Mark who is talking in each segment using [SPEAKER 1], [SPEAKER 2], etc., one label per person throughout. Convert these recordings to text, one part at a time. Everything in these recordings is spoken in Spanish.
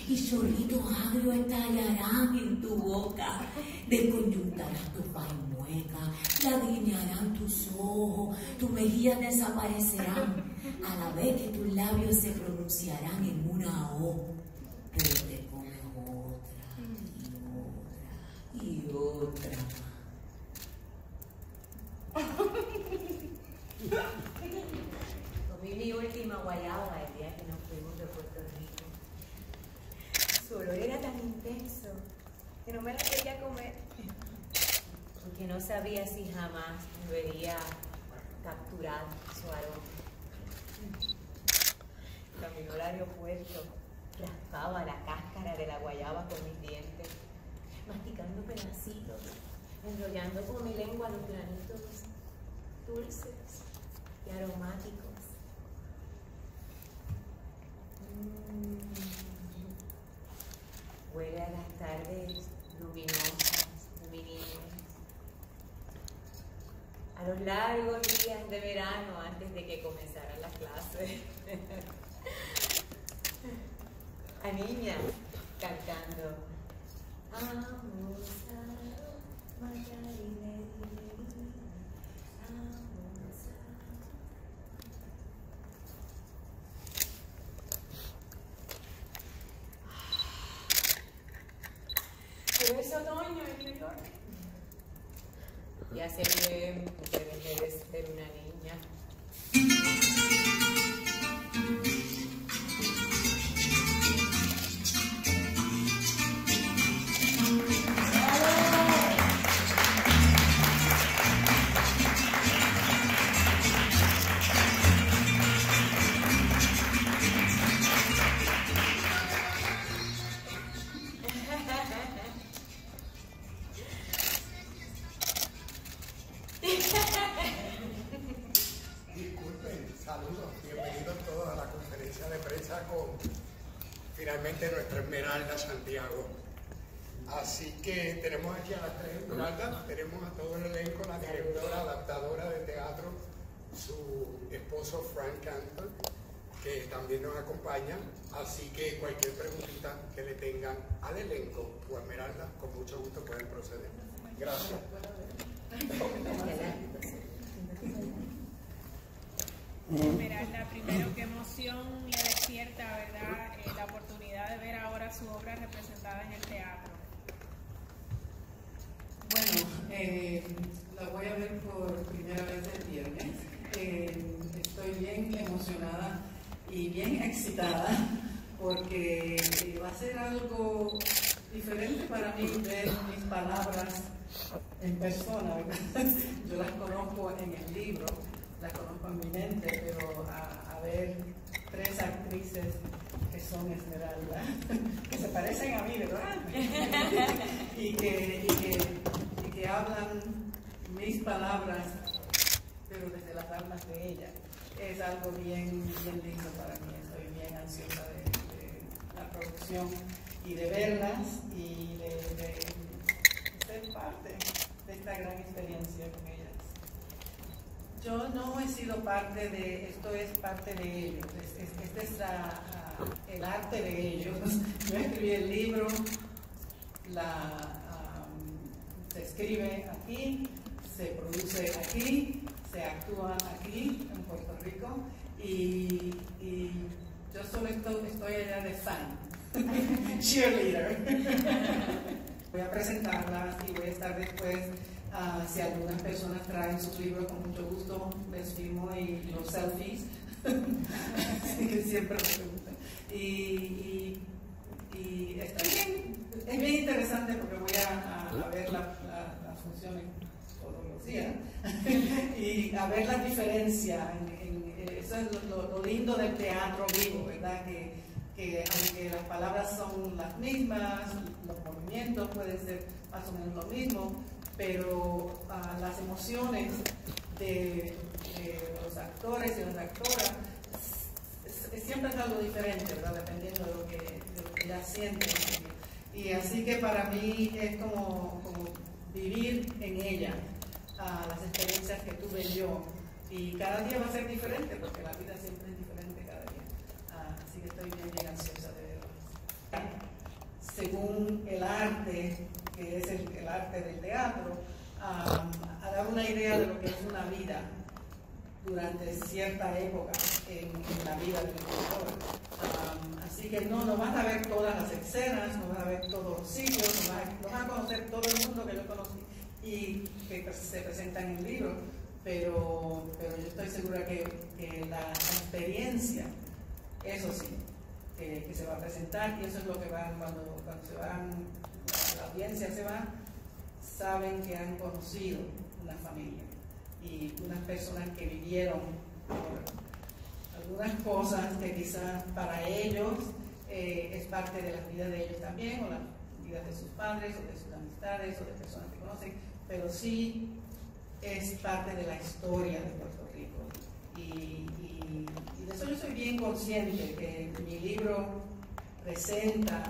[SPEAKER 1] y chorritos agrios estallarán en tu boca, desconyuntarás tu paz y mueca, lagrimearán tus ojos, tus mejillas desaparecerán, a la vez que tus labios se pronunciarán en una O, pero te comes otra y otra. Comí mi última guayaba el día que nos fuimos de Puerto Rico. Su olor era tan intenso que no me la quería comer, porque no sabía si jamás me vería capturar su aroma. Camino al aeropuerto, raspaba la cáscara de la guayaba con mis dientes, masticando pedacitos, enrollando con mi lengua los granitos dulces y aromáticos. Huele a las tardes luminosas de mi niño, a los largos días de verano antes de que comenzaran las clases, a niñas cantando pero es otoño en New York. Y hace tiempo que dejé de ser una niña.
[SPEAKER 2] Saludos, bienvenidos todos a la conferencia de prensa con finalmente nuestra Esmeralda Santiago. Así que tenemos aquí a las tres Esmeraldas, tenemos a todo el elenco, la directora, adaptadora de teatro, su esposo Frank Cantor, que también nos acompaña. Así que cualquier preguntita que le tengan al elenco o a Esmeralda, con mucho gusto pueden proceder. Gracias.
[SPEAKER 3] Esmeralda, primero, qué emoción le despierta, ¿verdad?, la oportunidad de ver ahora su obra representada en el teatro.
[SPEAKER 4] Bueno, la voy a ver por primera vez el viernes. Estoy bien emocionada y bien excitada porque va a ser algo diferente para mí ver mis palabras en persona, ¿verdad? Yo las conozco en el libro, las conozco en mi mente, pero a ver tres actrices que son Esmeralda, que se parecen a mí, ¿verdad? y que hablan mis palabras, pero desde las almas de ella. Es algo bien lindo para mí. Estoy bien ansiosa de la producción y de verlas y de ser parte de esta gran experiencia con ellas. Yo no he sido parte de, esto es parte de ellos, este es el arte de ellos. Yo escribí el libro, se escribe aquí, se produce aquí, se actúa aquí en Puerto Rico y yo solo estoy allá de fan, cheerleader. Voy a presentarlas y voy a estar después. Si algunas personas traen sus libros, con mucho gusto les firmo y los selfies. Así que siempre me preguntan. Y está bien, es bien interesante porque voy a ver las funciones todos los días y a ver la diferencia. Eso es lo lindo del teatro vivo, ¿verdad? Que aunque las palabras son las mismas, los movimientos pueden ser más o menos lo mismo, pero las emociones de los actores y las actoras siempre es algo diferente, ¿verdad? Dependiendo de lo que ellas sienten. Y así que para mí es como vivir en ella las experiencias que tuve yo. Y cada día va a ser diferente, porque la vida siempre es diferente cada día. Así que estoy bien ansiosa de verlas. según el arte, que es el arte del teatro, a dar una idea de lo que es una vida durante cierta época en la vida del escritor. Así que no vas a ver todas las escenas, no vas a ver todos los sitios, no vas a conocer todo el mundo que yo conocí y que se presenta en el libro, pero yo estoy segura que la experiencia, eso sí, que se va a presentar, y eso es lo que van cuando se van, la audiencia se va, saben que han conocido una familia y unas personas que vivieron algunas cosas que quizás para ellos es parte de las vidas de ellos también, o las vidas de sus padres, o de sus amistades, o de personas que conocen, pero sí es parte de la historia de Puerto Rico. Y de eso yo soy bien consciente, que mi libro presenta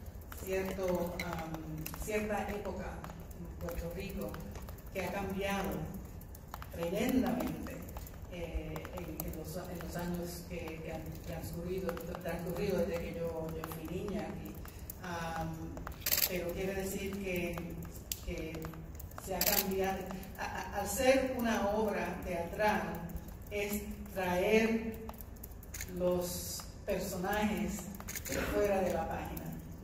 [SPEAKER 4] cierta época en Puerto Rico que ha cambiado tremendamente en los años que han transcurrido desde que yo fui niña aquí. Pero quiere decir que se ha cambiado. Al ser una obra teatral, es traer los personajes fuera de la página.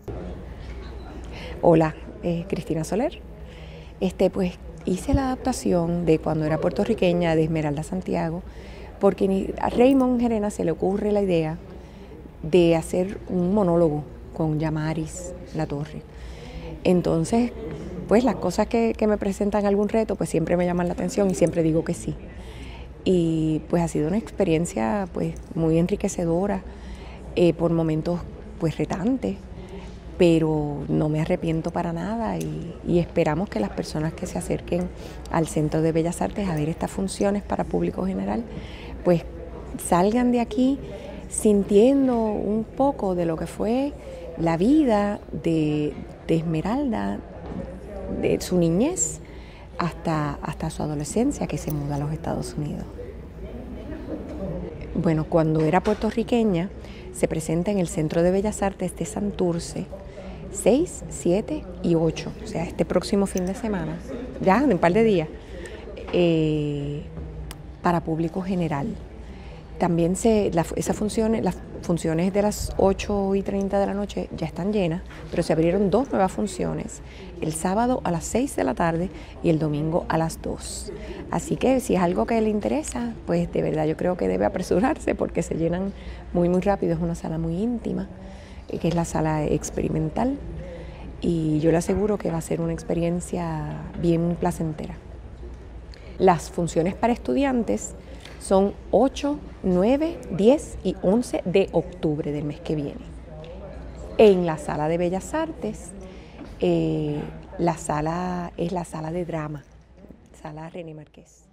[SPEAKER 5] Hola, Cristina Soler. Pues hice la adaptación de cuando era puertorriqueña de Esmeralda Santiago, porque a Raymond Gerena se le ocurre la idea de hacer un monólogo con Yamaris Latorre. Entonces, pues las cosas que me presentan algún reto, pues siempre me llaman la atención y siempre digo que sí. Y pues ha sido una experiencia pues muy enriquecedora, por momentos pues retantes, pero no me arrepiento para nada y esperamos que las personas que se acerquen al Centro de Bellas Artes a ver estas funciones para público general, pues salgan de aquí sintiendo un poco de lo que fue la vida de Esmeralda, de su niñez hasta su adolescencia, que se muda a los Estados Unidos. Bueno, cuando era puertorriqueña se presenta en el Centro de Bellas Artes de Santurce 6, 7 y 8, o sea, este próximo fin de semana, ya en un par de días, para público general. También las funciones de las 8:30 de la noche ya están llenas, pero se abrieron 2 nuevas funciones, el sábado a las 6 de la tarde y el domingo a las 2. Así que si es algo que le interesa, pues de verdad yo creo que debe apresurarse porque se llenan muy rápido, es una sala muy íntima, que es la sala experimental, y yo le aseguro que va a ser una experiencia bien placentera. Las funciones para estudiantes son 8, 9, 10 y 11 de octubre del mes que viene. En la sala de Bellas Artes, la sala es la sala de drama, sala René Márquez.